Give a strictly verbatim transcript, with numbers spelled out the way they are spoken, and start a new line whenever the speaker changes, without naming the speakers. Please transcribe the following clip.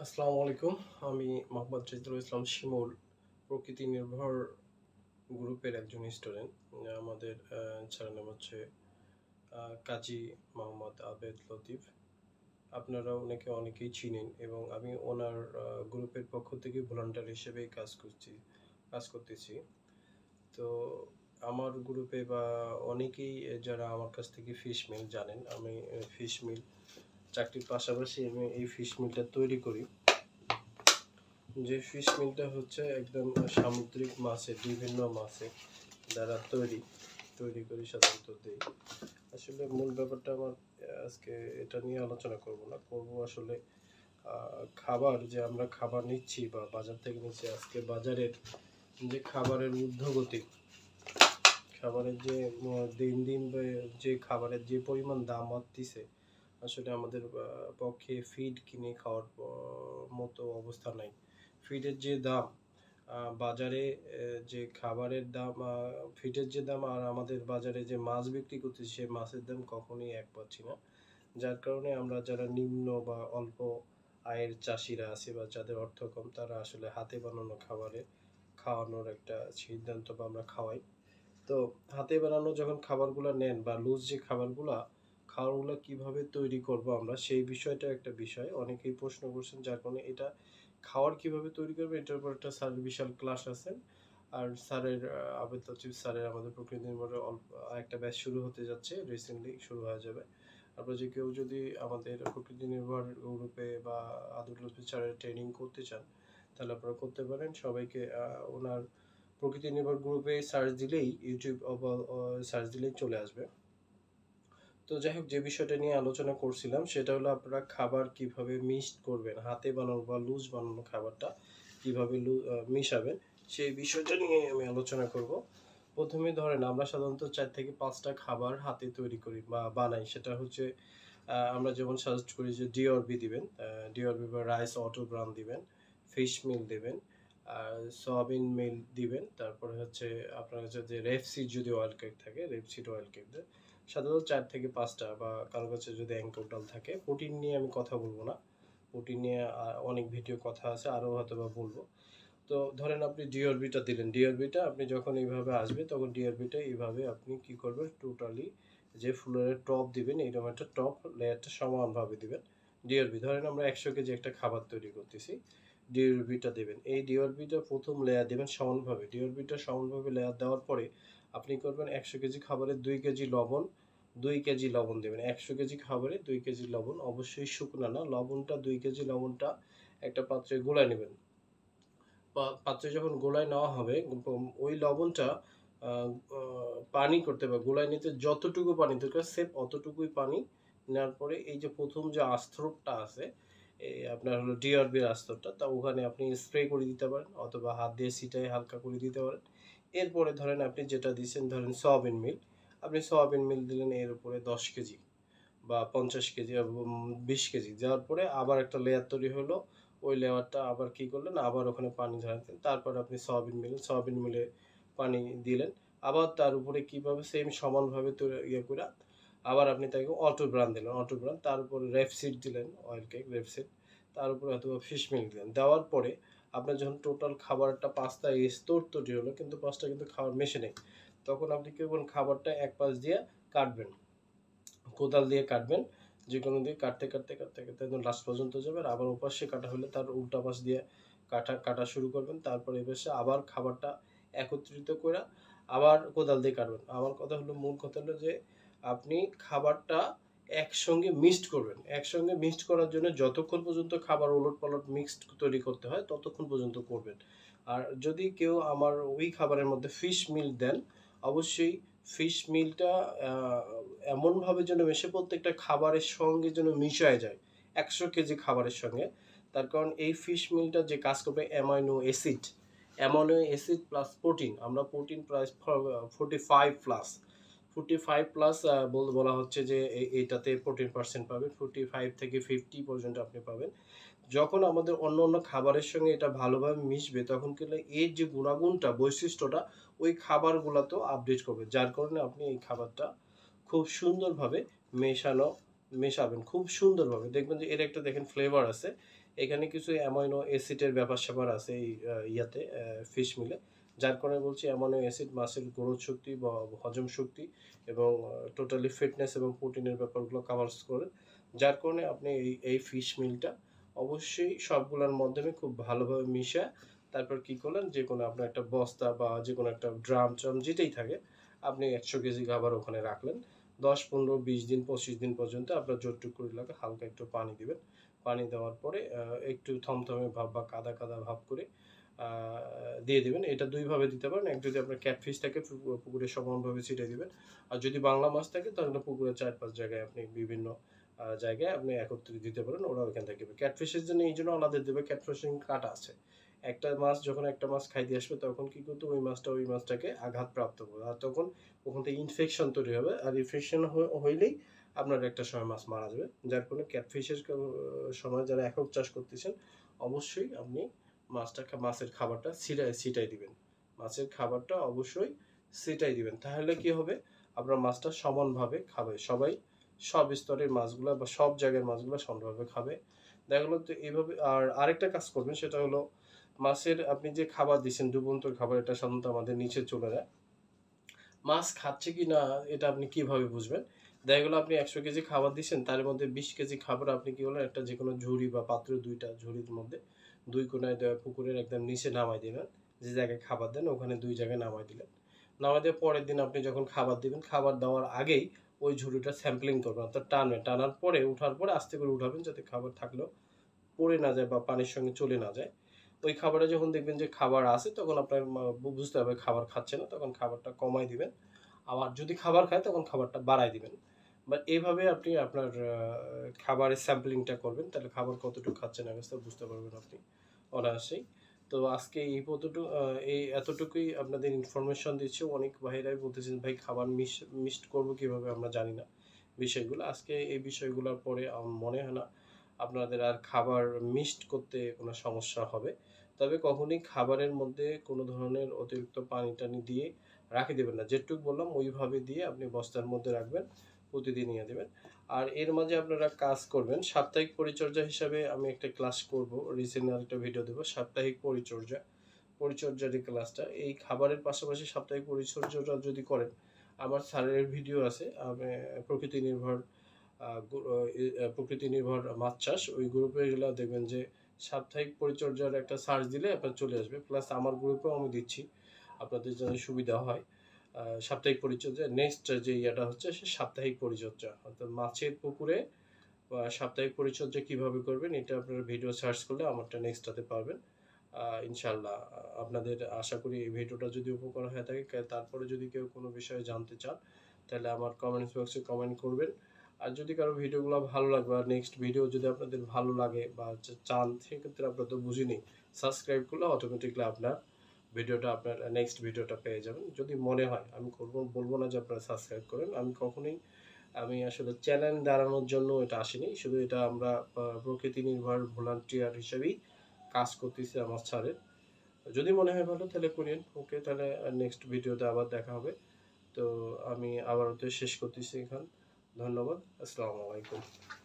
আসসালামু আলাইকুম। আমি মোহাম্মদ রেজাউল ইসলাম শিমুল, প্রকৃতি নির্ভর গ্রুপের একজন স্টুডেন্ট। আমাদের স্যারের নাম হচ্ছে কাজী মোহাম্মদ আবেদ লতিফ। আপনারা ওনাকে অনেকেই চিনেন এবং আমি ওনার গ্রুপের পক্ষ থেকে ভলান্টিয়ার হিসেবে কাজ করছি কাজ করতেছি। তো আমার গ্রুপে বা অনেকেই যারা আমার কাছ থেকে ফিশ মিল জানেন, আমি ফিশ মিল চাকরির পাশাপাশি আমি এই ফিশ মিলটা তৈরি করি। যে ফিশ মিলটা হচ্ছে একদম সামুদ্রিক মাছের, বিভিন্ন মাছের দ্বারা তৈরি তৈরি করি সাধারণত দেই। আসলে মূল ব্যাপারটা আমার আজকে এটা নিয়ে আলোচনা করব না, করব আসলে খাবার, যে আমরা খাবার নিচ্ছি বা বাজার থেকে নিচ্ছি, আজকে বাজারের যে খাবারের ঊর্ধ্বগতি, খাবারের যে দিন দিন যে খাবারের যে পরিমাণ দাম বাড়তিছে, আসলে আমাদের পক্ষে ফিড কিনে খাওয়ার মতো অবস্থা নাই। ফিডের যে দাম, বাজারে যে খাবারের দাম, ফিডের যে দাম আর আমাদের বাজারে যে মাছ বিক্রি করতেছি সে মাছের দাম কখনোই এক পাচ্ছি না। যার কারণে আমরা যারা নিম্ন বা অল্প আয়ের চাষিরা আছে বা যাদের অর্থ কম, তারা আসলে হাতে বানানো খাবারে খাওয়ানোর একটা সিদ্ধান্ত বা আমরা খাওয়াই। তো হাতে বানানো যখন খাবারগুলো নেন বা লুজ যে খাবারগুলা খাবারগুলো কিভাবে তৈরি করব আমরা, সেই বিষয়টা একটা বিষয় অনেকেই প্রশ্ন করছেন। যার কারণে এটা খাওয়ার কিভাবে তৈরি করবে এটার উপর একটা স্যার বিশাল ক্লাস আছেন। আর স্যারের আবেদ লতিফ স্যারের আমাদের প্রকৃতি নির্ভরে অল্প একটা ব্যাচ শুরু হতে যাচ্ছে, রিসেন্টলি শুরু হয়ে যাবে। আপনারা যে কেউ যদি আমাদের প্রকৃতি নির্ভর গ্রুপে বা আবেদ লতিফ স্যারের ট্রেনিং করতে চান তাহলে আপনারা করতে পারেন। সবাইকে ওনার প্রকৃতি নির্ভর গ্রুপে সার্চ দিলেই, ইউটিউব সার্চ দিলেই চলে আসবে। তো যাই হোক, যে বিষয়টা নিয়ে আলোচনা করছিলাম সেটা হলো আপনারা খাবার কিভাবে মিক্সড করবেন, হাতে বানানো বা লুজ বানানো খাবারটা কিভাবে মিশাবেন, সেই বিষয়টা নিয়ে আমি আলোচনা করব। প্রথমে ধরেন আমরা সাধারণত চার থেকে পাঁচটা খাবার হাতে তৈরি করি বা বানাই। সেটা হচ্ছে আমরা যেমন সাজেস্ট করি যে ডিওরবি দিবেন, ডিওরবি বা রাইস অটো ব্রান দিবেন, ফিশ মিল দিবেন, আর সয়াবিন মিল দিবেন। তারপরে হচ্ছে আপনার কাছে যে রেপসিড যদি অয়েল কেক থাকে, রেপসিড অয়েল কেক দেন। সাধারণত চার থেকে পাঁচটা, বা কারো কাছে যদি অ্যাঙ্কর ডাল থাকে। প্রোটিন নিয়ে আমি কথা বলবো না, প্রোটিন নিয়ে অনেক ভিডিও কথা আছে, আরও হয়তো বা বলবো। তো ধরেন আপনি ডিওরবিটা দিলেন, ডিওরবিটা আপনি যখন এইভাবে আসবে তখন ডিওরবিটা এইভাবে আপনি কি করবেন, টোটালি যে ফুলের টপ দিবেন এইরকম একটা টপ লেয়ারটা সমানভাবে দিবেন। ডিওরবি ধরেন আমরা একশো কেজি একটা খাবার তৈরি করতেছি, ডিওরবিটা দেবেন। এই ডিওরবিটা প্রথম লেয়ার দেবেন সমানভাবে। ডিওরবিটা সমানভাবে লেয়ার দেওয়ার পরে আপনি করবেন একশো কেজি খাবারে দুই কেজি লবণ, দুই কেজি লবণ দেবেন। একশো কেজি খাবারে দুই কেজি লবণ, অবশ্যই শুকনো না, লবণটা দুই কেজি লবণটা একটা পাত্রে গোলায় নেবেন। পাত্রে যখন গোলায় নেওয়া হবে ওই লবণটা পানি করতে বা গোলায় নিতে যতটুকু পানি দরকার সেম অতটুকুই পানি নেওয়ার পরে এই যে প্রথম যে আস্তরটা আছে, এই আপনার হলো ডিআরবির আস্তরটা, তা ওখানে আপনি স্প্রে করে দিতে পারেন অথবা হাত দিয়ে ছিটাই হালকা করে দিতে পারেন। এরপরে ধরেন আপনি যেটা দিচ্ছেন, ধরেন সয়াবিন মিল, আপনি সয়াবিন মিল দিলেন এর উপরে দশ কেজি বা পঞ্চাশ কেজি বিশ কেজি দেওয়ার পরে আবার একটা লেয়ার তৈরি হলো। ওই লেয়ারটা আবার কি করলেন, আবার ওখানে পানি ঝরাতেন। তারপর আপনি সয়াবিন মিল সয়াবিন মিলে পানি দিলেন, আবার তার উপরে কিভাবে সেম সমানভাবে তৈরি ইয়ে করে আবার আপনি তাকে অটো ব্রান দিলেন, অটো ব্রান তার উপরে রেপসিড দিলেন, অয়েল কেক রেপসিড, তার উপরে হয়তো ফিশ মিল দিলেন। দেওয়ার পরে আপনার যখন টোটাল খাবারটা পাঁচটা স্তর তৈরি হলো, কিন্তু পাঁচটা কিন্তু খাবার মেশে নেই, তখন আপনি কি করবেন, খাবারটা এক পাশ দিয়ে কাটবেন, কোদাল দিয়ে কাটবেন, যে কোনো দিয়ে কাটতে কাটতে কাটতে কাটতে একদম লাস্ট পর্যন্ত যাবেন। আবার ওপাশে কাটা হলে তার উল্টা পাশ দিয়ে কাটা কাটা শুরু করবেন। তারপর এপাশে আবার খাবারটা একত্রিত করে আবার কোদাল দিয়ে কাটবেন। আমার কথা হলো, মূল কথা হলো যে আপনি খাবারটা একসঙ্গে মিক্সড করবেন। একসঙ্গে মিক্সড করার জন্য যতক্ষণ পর্যন্ত খাবার ওলট পালট মিক্সড তৈরি করতে হয় ততক্ষণ পর্যন্ত করবেন। আর যদি কেউ আমার ওই খাবারের মধ্যে ফিশ মিল দেন, অবশ্যই ফিশ মিলটা এমনভাবে যেন মেশে প্রত্যেকটা খাবারের সঙ্গে যেন মিশায় যায় একশো কেজি খাবারের সঙ্গে। তার কারণ এই ফিশ মিলটা যে কাজ করবে amino acid, amino acid plus protein, আমরা protein plus forty five plus forty five plus বলা হচ্ছে যে এইটাতে প্রোটিন পার্সেন্ট পাবেন, ফোর্টি ফাইভ থেকে ফিফটি পর্যন্ত আপনি পাবেন। যখন আমাদের অন্য অন্য খাবারের সঙ্গে এটা ভালোভাবে মিশবে তখন কিন্তু এর যে গুণাগুণটা, বৈশিষ্ট্যটা ওই খাবারগুলোতেও আপডেট করবে। যার কারণে আপনি এই খাবারটা খুব সুন্দরভাবে মেশানো মেশাবেন, খুব সুন্দরভাবে দেখবেন যে এর একটা দেখেন ফ্লেভার আছে। এখানে কিছু অ্যামাইনো অ্যাসিডের ব্যাপার স্যাপার আছে এই ইয়াতে ফিশ মিলে, যার কারণে বলছি অ্যামাইনো অ্যাসিড মাসেল গ্রোথ শক্তি বা হজম শক্তি এবং টোটালি ফিটনেস এবং প্রোটিনের ব্যাপারগুলো কাভার্স করে, যার কারণে আপনি এই এই ফিশ মিলটা অবশ্যই সবগুলোর মাধ্যমে খুব ভালোভাবে মিশা তারপর কি করলেন, যে কোনো আপনার একটা বস্তা বা যে কোনো একটা ড্রাম ট্রাম যেটাই থাকে আপনি একশো কেজি খাবার ওখানে রাখলেন। দশ পনেরো বিশ দিন পঁচিশ দিন পর্যন্ত আপনার যতটুকু লাগে হালকা একটু পানি দিবেন। পানি দেওয়ার পরে একটু থমথমে ভাব বা কাদা কাদা ভাব করে দিয়ে দেবেন। এটা দুইভাবে দিতে পারেন। এক যদি আপনার ক্যাটফিশ থাকে পুকুরে সমানভাবে ছিটিয়ে দিবেন, আর যদি বাংলা মাছ থাকে তাহলে পুকুরের চার পাঁচ জায়গায় আপনি বিভিন্ন জায়গায় আপনি একত্রিত দিতে পারেন, ওরা ওইখান থেকে ক্যাটফিশের জন্য এই জন্য আলাদা দেবে, ক্যাটফিশিং কাটা আছে। একটা মাছ যখন একটা মাছ খাইতে আসবে তখন কি করতো, ওই মাছটা ওই মাছটাকে আঘাত প্রাপ্ত করবে, আর তখন ওখান থেকে ইনফেকশন তৈরি হবে, আর ইনফেকশন হইলেই আপনার একটা সময় মাছ মারা যাবে। যার কারণে ক্যাটফিশের সময় যারা একক চাষ করতেছেন অবশ্যই আপনি মাছটা মাছের খাবারটা ছিটাই ছিটাই দিবেন, মাছের খাবারটা অবশ্যই ছিটাই দিবেন। তাহলে কি হবে, আপনার মাছটা সমানভাবে খাবে সবাই, সব স্তরের মাছগুলো বা সব জায়গার মাছগুলো সমানভাবে খাবে। দেখা গেলো তো এইভাবে। আর আরেকটা কাজ করবেন, সেটা হলো মাছের আপনি যে খাবার দিচ্ছেন ডুবন্তর খাবার, এটা সাধারণত আমাদের নিচে চলে যায়, মাছ খাচ্ছে কি না এটা আপনি কিভাবে বুঝবেন? দেখা গেলো আপনি একশো কেজি খাবার দিচ্ছেন, তার মধ্যে বিশ কেজি খাবার আপনি কি হলো একটা যে কোনো ঝুড়ি বা পাত্র, দুইটা ঝুড়ির মধ্যে দুই কোনায় পুকুরের একদম নিচে নামাই দিবেন, যে জায়গায় খাবার দেন ওখানে দুই জায়গায় নামাই দিলেন। নামাই দিয়ে পরের দিন আপনি যখন খাবার দিবেন, খাবার দেওয়ার আগেই ওই ঝুড়িটা স্যাম্পলিং করবেন, অর্থাৎ টানবেন, টানার পরে উঠার পরে আস্তে করে উঠাবেন যাতে খাবার থাকলেও পড়ে না যায় বা পানির সঙ্গে চলে না যায়। ওই খাবারে যখন দেখবেন যে খাবার আছে তখন আপনার বুঝতে হবে খাবার খাচ্ছে না, তখন খাবারটা কমাই দিবেন। আবার যদি খাবার খায় তখন খাবারটা বাড়াই দিবেন। বা এইভাবে আপনি আপনার খাবারের স্যাম্পলিংটা করবেন, তাহলে খাবার কতটুকু খাচ্ছে না খাচ্ছে বুঝতে পারবেন আপনি অনায়াসেই। তো আজকে এই কতটুকু এই এতটুকুই আপনাদের ইনফরমেশন দিচ্ছি। অনেক ভাইরাই বলতেছেন ভাই খাবার মিস মিক্সড করবো কিভাবে আমরা জানি না বিষয়গুলো। আজকে এই বিষয়গুলোর পরে মনে হয় না আপনাদের আর খাবার মিক্সড করতে কোনো সমস্যা হবে। তবে কখনই খাবারের মধ্যে কোনো ধরনের অতিরিক্ত পানি টানি দিয়ে রাখে দেবেন না, যেটুকু বললাম ওইভাবে দিয়ে আপনি বস্তার মধ্যে রাখবেন, প্রতিদিন নিয়ে দেবেন। আর এর মাঝে আপনারা কাজ করবেন সাপ্তাহিক পরিচর্যা হিসাবে, আমি একটা ক্লাস করব, রিসেন্ট একটা ভিডিও দেবো সাপ্তাহিক পরিচর্যা, পরিচর্যার এই ক্লাসটা। এই খাবারের পাশাপাশি সাপ্তাহিক পরিচর্যাটা যদি করেন, আমার স্যারের ভিডিও আছে, আমি প্রকৃতি নির্ভর প্রকৃতি নির্ভর মাছ চাষ, ওই গ্রুপে গেলে দেখবেন যে সাপ্তাহিক পরিচর্যার একটা সার্চ দিলে আপনার চলে আসবে, প্লাস আমার গ্রুপেও আমি দিচ্ছি, আপনাদের জন্য সুবিধা হয়। সাপ্তাহিক পরিচর্যা নেক্সট যে ইয়েটা হচ্ছে সে সাপ্তাহিক পরিচর্যা, অর্থাৎ মাছের পুকুরে সাপ্তাহিক পরিচর্যা কিভাবে করবেন এটা আপনারা ভিডিও সার্চ করলে আমারটা নেক্সটটাতে পারবেন ইনশাল্লাহ। আপনাদের আশা করি এই ভিডিওটা যদি উপকার হয়ে থাকে, তারপরে যদি কেউ কোনো বিষয়ে জানতে চান তাহলে আমার কমেন্টস বক্সে কমেন্ট করবেন। আর যদি কারো ভিডিওগুলো ভালো লাগে বা নেক্সট ভিডিও যদি আপনাদের ভালো লাগে বা চান, সেক্ষেত্রে আপনারা তো বুঝিনি সাবস্ক্রাইব করলে অটোমেটিকলি আপনার ভিডিওটা আপনার নেক্সট ভিডিওটা পেয়ে যাবেন। যদি মনে হয়, আমি করবো বলবো না যে আপনারা সাবস্ক্রাইব করেন, আমি কখনোই আমি আসলে চ্যানেল দাঁড়ানোর জন্য এটা আসিনি, শুধু এটা আমরা প্রকৃতি নির্ভর ভলান্টিয়ার হিসেবেই কাজ করতেছি আমার স্যারের। যদি মনে হয় ভালো তাহলে করেন, ওকে, তাহলে নেক্সট ভিডিওতে আবার দেখা হবে। তো আমি আবার শেষ করতেছি এখান, ধন্যবাদ, আসসালামু আলাইকুম।